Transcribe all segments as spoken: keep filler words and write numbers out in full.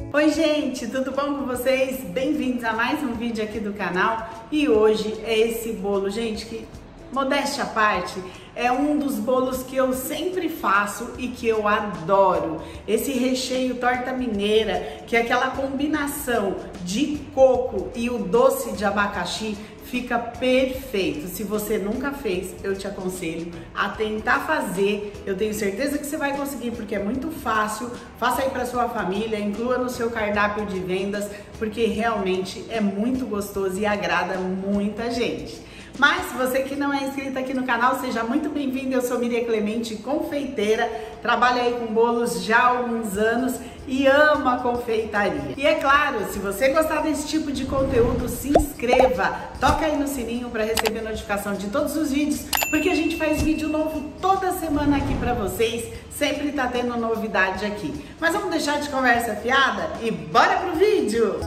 Oi gente, tudo bom com vocês? Bem-vindos a mais um vídeo aqui do canal. E hoje é esse bolo, gente, que, modéstia à parte, é um dos bolos que eu sempre faço e que eu adoro. Esse recheio torta mineira, que é aquela combinação de coco e o doce de abacaxi, fica perfeito. Se você nunca fez, eu te aconselho a tentar fazer. Eu tenho certeza que você vai conseguir, porque é muito fácil. Faça aí para sua família, inclua no seu cardápio de vendas, porque realmente é muito gostoso e agrada muita gente. Mas você que não é inscrito aqui no canal, seja muito bem-vindo. Eu sou Miriam Clemente, confeiteira, trabalho aí com bolos já há alguns anos e amo a confeitaria. E é claro, se você gostar desse tipo de conteúdo, se inscreva, toca aí no sininho para receber notificação de todos os vídeos, porque a gente faz vídeo novo toda semana aqui para vocês, sempre tá tendo novidade aqui. Mas vamos deixar de conversa fiada e bora pro vídeo!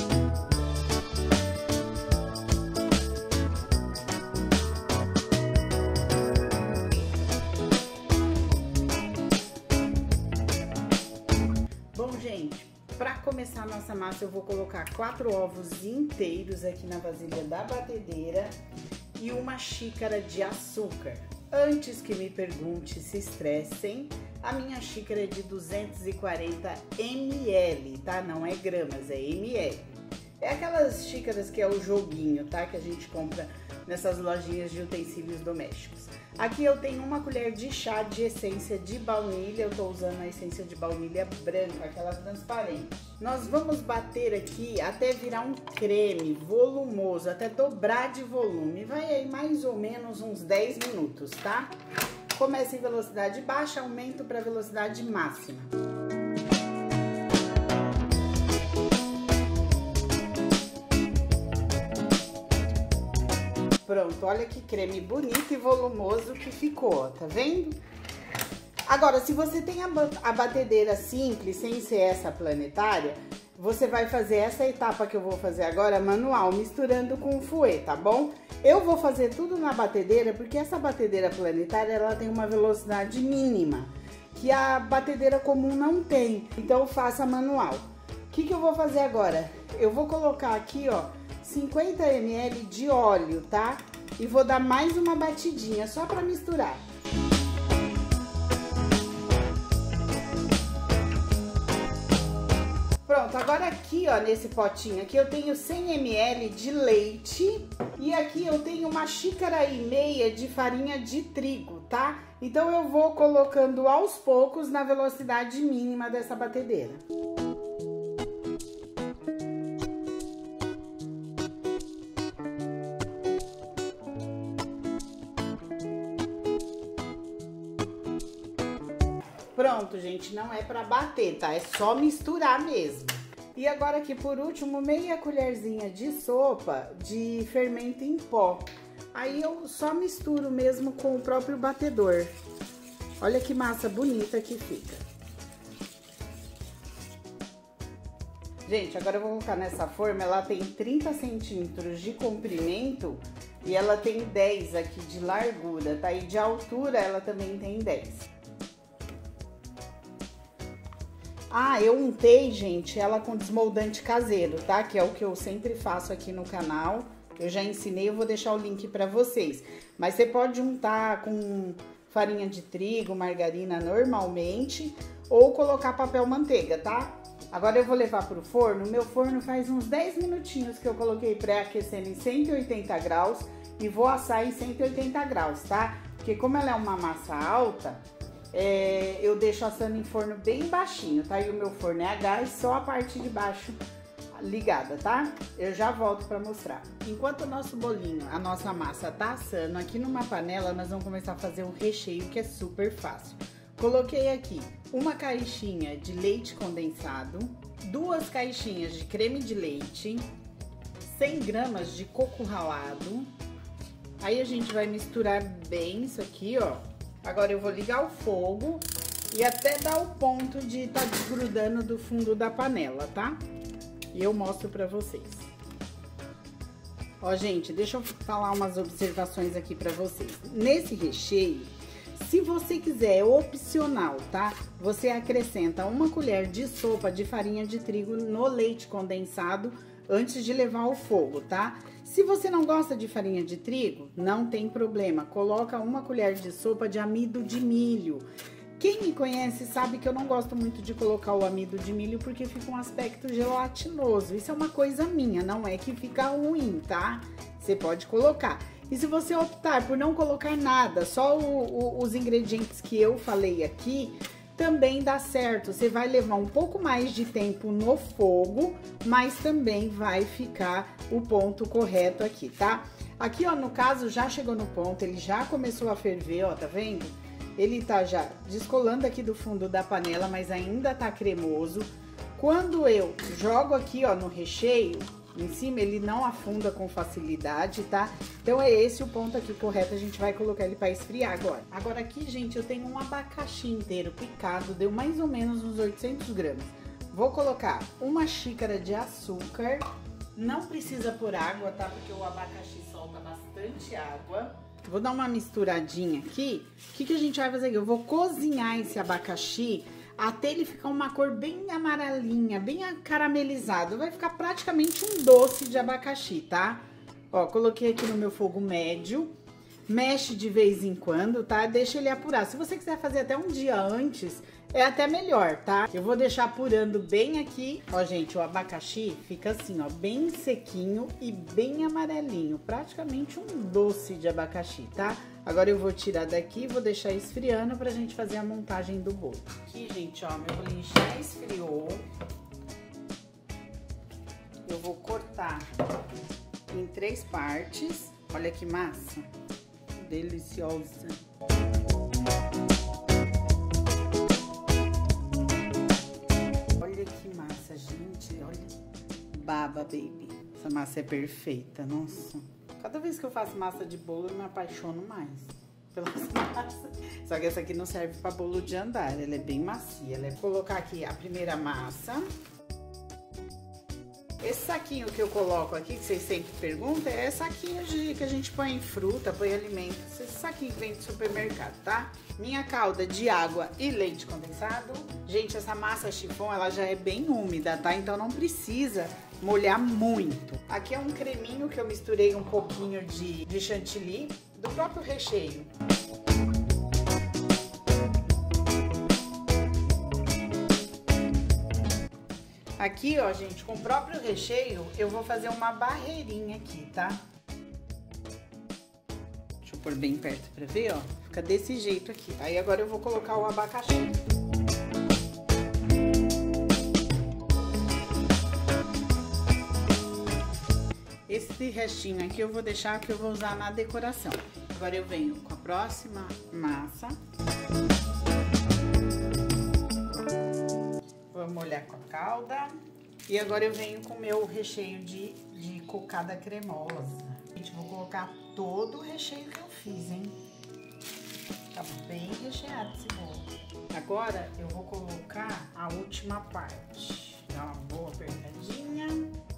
Para começar a nossa massa, eu vou colocar quatro ovos inteiros aqui na vasilha da batedeira e uma xícara de açúcar. Antes que me pergunte, se estressem, a minha xícara é de duzentos e quarenta mililitros, tá? Não é gramas, é ml. É aquelas xícaras que é o joguinho, tá? Que a gente compra nessas lojinhas de utensílios domésticos. Aqui eu tenho uma colher de chá de essência de baunilha, eu tô usando a essência de baunilha branca, aquela transparente. Nós vamos bater aqui até virar um creme volumoso, até dobrar de volume. Vai aí mais ou menos uns dez minutos, tá? Começa em velocidade baixa, aumento para velocidade máxima. Pronto, olha que creme bonito e volumoso que ficou, tá vendo? Agora, se você tem a, a batedeira simples, sem ser essa planetária, você vai fazer essa etapa que eu vou fazer agora manual, misturando com o fouet, tá bom? Eu vou fazer tudo na batedeira, porque essa batedeira planetária, ela tem uma velocidade mínima, que a batedeira comum não tem, então faça manual. O que que eu vou fazer agora? Eu vou colocar aqui, ó, cinquenta mililitros de óleo, tá? E vou dar mais uma batidinha, só para misturar. Pronto, agora aqui, ó, nesse potinho aqui eu tenho cem mililitros de leite e aqui eu tenho uma xícara e meia de farinha de trigo, tá? Então eu vou colocando aos poucos na velocidade mínima dessa batedeira. Pronto, gente, não é para bater, tá? É só misturar mesmo. E agora aqui, por último, meia colherzinha de sopa de fermento em pó. Aí eu só misturo mesmo com o próprio batedor. Olha que massa bonita que fica. Gente, agora eu vou colocar nessa forma, ela tem trinta centímetros de comprimento e ela tem dez aqui de largura, tá? E de altura ela também tem dez. Ah, eu untei, gente, ela com desmoldante caseiro, tá? Que é o que eu sempre faço aqui no canal. Eu já ensinei, eu vou deixar o link pra vocês. Mas você pode untar com farinha de trigo, margarina normalmente, ou colocar papel manteiga, tá? Agora eu vou levar pro forno. Meu forno faz uns dez minutinhos que eu coloquei pré-aquecendo em cento e oitenta graus e vou assar em cento e oitenta graus, tá? Porque como ela é uma massa alta... É, eu deixo assando em forno bem baixinho, tá? E o meu forno é a gás, só a parte de baixo ligada, tá? Eu já volto pra mostrar. Enquanto o nosso bolinho, a nossa massa tá assando, aqui numa panela nós vamos começar a fazer um recheio que é super fácil. Coloquei aqui uma caixinha de leite condensado, duas caixinhas de creme de leite, cem gramas de coco ralado. Aí a gente vai misturar bem isso aqui, ó. Agora eu vou ligar o fogo e até dar o ponto de estar tá desgrudando do fundo da panela, tá? E eu mostro pra vocês. Ó, gente, deixa eu falar umas observações aqui pra vocês. Nesse recheio, se Se você quiser, é opcional, tá? Você acrescenta uma colher de sopa de farinha de trigo no leite condensado antes de levar ao fogo, tá? Se você não gosta de farinha de trigo, não tem problema. Coloca uma colher de sopa de amido de milho. Quem me conhece sabe que eu não gosto muito de colocar o amido de milho porque fica um aspecto gelatinoso. Isso é uma coisa minha, não é que fica ruim, tá? Você pode colocar. E se você optar por não colocar nada, só o, o, os ingredientes que eu falei aqui, também dá certo. Você vai levar um pouco mais de tempo no fogo, mas também vai ficar o ponto correto aqui, tá? Aqui, ó, no caso, já chegou no ponto, ele já começou a ferver, ó, tá vendo? Ele tá já descolando aqui do fundo da panela, mas ainda tá cremoso. Quando eu jogo aqui, ó, no recheio, em cima, ele não afunda com facilidade, tá? Então, é esse o ponto aqui correto, a gente vai colocar ele para esfriar agora. Agora aqui, gente, eu tenho um abacaxi inteiro picado, deu mais ou menos uns oitocentos gramas. Vou colocar uma xícara de açúcar, não precisa pôr água, tá? Porque o abacaxi solta bastante água. Vou dar uma misturadinha aqui. O que que a gente vai fazer aqui? Eu vou cozinhar esse abacaxi até ele ficar uma cor bem amarelinha, bem caramelizado. Vai ficar praticamente um doce de abacaxi, tá? Ó, coloquei aqui no meu fogo médio. Mexe de vez em quando, tá? Deixa ele apurar. Se você quiser fazer até um dia antes, é até melhor, tá? Eu vou deixar apurando bem aqui. Ó, gente, o abacaxi fica assim, ó, bem sequinho e bem amarelinho. Praticamente um doce de abacaxi, tá? Agora eu vou tirar daqui e vou deixar esfriando pra gente fazer a montagem do bolo. Aqui, gente, ó, meu bolinho já esfriou. Eu vou cortar em três partes. Olha que massa. Deliciosa. Olha que massa, gente. Olha. Baba, baby. Essa massa é perfeita, nossa. Cada vez que eu faço massa de bolo, eu me apaixono mais pelas massas. Só que essa aqui não serve para bolo de andar, ela é bem macia. Ela é... Vou colocar aqui a primeira massa. Esse saquinho que eu coloco aqui, que vocês sempre perguntam, é saquinho de, que a gente põe em fruta, põe alimentos. Esse saquinho que vem do supermercado, tá? Minha calda de água e leite condensado. Gente, essa massa chiffon, ela já é bem úmida, tá? Então não precisa molhar muito. Aqui é um creminho que eu misturei um pouquinho de, de chantilly do próprio recheio. Aqui, ó, gente, com o próprio recheio, eu vou fazer uma barreirinha aqui, tá? Deixa eu pôr bem perto pra ver, ó. Fica desse jeito aqui. Aí agora eu vou colocar o abacaxi. Esse restinho aqui eu vou deixar que eu vou usar na decoração. Agora eu venho com a próxima massa. Vou molhar com a calda. E agora eu venho com o meu recheio de, de cocada cremosa. Gente, vou colocar todo o recheio que eu fiz, hein? Tá bem recheado esse bolo. Agora eu vou colocar a última parte. Dá uma boa apertadinha.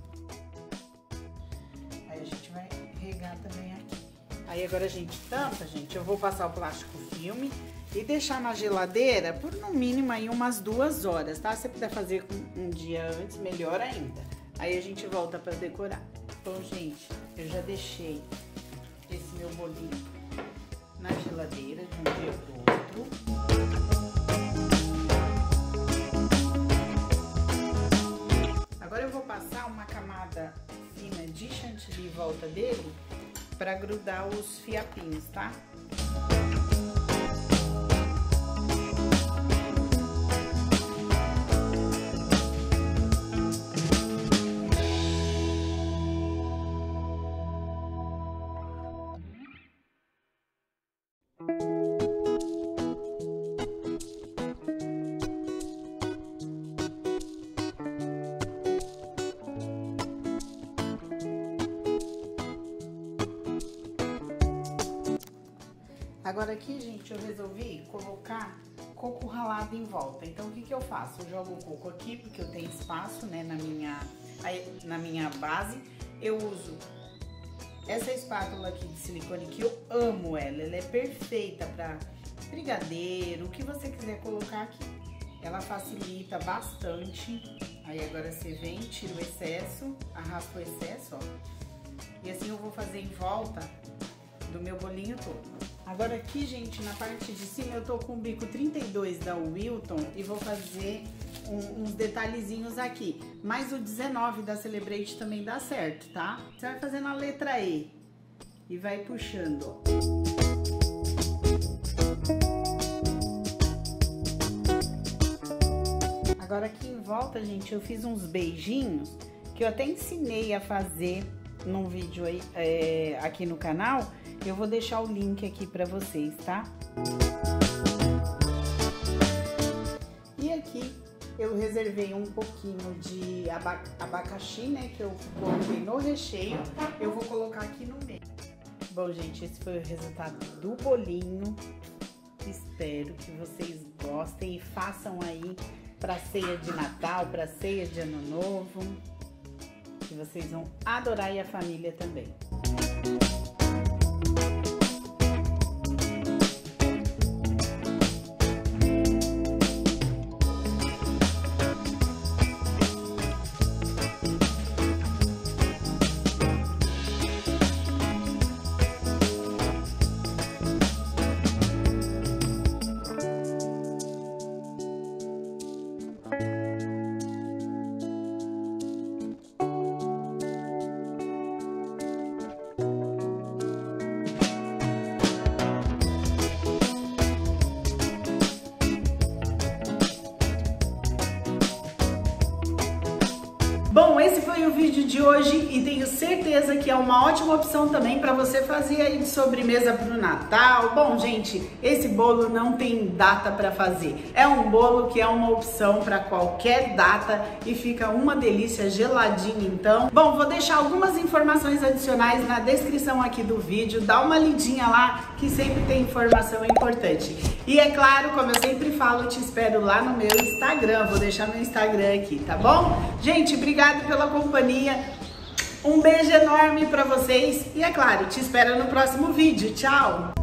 Aí a gente vai regar também aqui. Aí agora a gente tampa, gente. Eu vou passar o plástico filme e deixar na geladeira por no mínimo aí umas duas horas, tá? Se você puder fazer um dia antes, melhor ainda. Aí a gente volta pra decorar. Então, gente, eu já deixei esse meu bolinho na geladeira de um dia pro outro. Agora eu vou passar uma camada fina de chantilly em volta dele pra grudar os fiapinhos, tá? Agora aqui, gente, eu resolvi colocar coco ralado em volta. Então, o que que eu faço? Eu jogo o coco aqui, porque eu tenho espaço, né, na minha, na minha base. Eu uso essa espátula aqui de silicone, que eu amo ela. Ela é perfeita pra, brigadeiro, o que você quiser colocar aqui. Ela facilita bastante. Aí agora você vem, tira o excesso, arrasta o excesso, ó. E assim eu vou fazer em volta do meu bolinho todo. Agora aqui, gente, na parte de cima eu tô com o bico trinta e dois da Wilton e vou fazer um, uns detalhezinhos aqui. Mas o dezenove da Celebrate também dá certo, tá? Você vai fazendo a letra E e vai puxando, ó. Agora aqui em volta, gente, eu fiz uns beijinhos que eu até ensinei a fazer num vídeo aí, é, aqui no canal. Eu vou deixar o link aqui pra vocês, tá? E aqui eu reservei um pouquinho de aba abacaxi, né, que eu coloquei no recheio. Eu vou colocar aqui no meio. Bom, gente, esse foi o resultado do bolinho. Espero que vocês gostem e façam aí para ceia de Natal, para ceia de Ano Novo, que vocês vão adorar e a família também. Bom, esse foi o vídeo de hoje e tenho certeza que é uma ótima opção também para você fazer aí de sobremesa para o Natal. Bom, gente, esse bolo não tem data para fazer. É um bolo que é uma opção para qualquer data e fica uma delícia, geladinho então. Bom, vou deixar algumas informações adicionais na descrição aqui do vídeo. Dá uma lidinha lá que sempre tem informação importante. E é claro, como eu sempre falo, eu te espero lá no meu Instagram. Vou deixar meu Instagram aqui, tá bom? Gente, obrigada pela companhia, um beijo enorme pra vocês e é claro, te espero no próximo vídeo, tchau!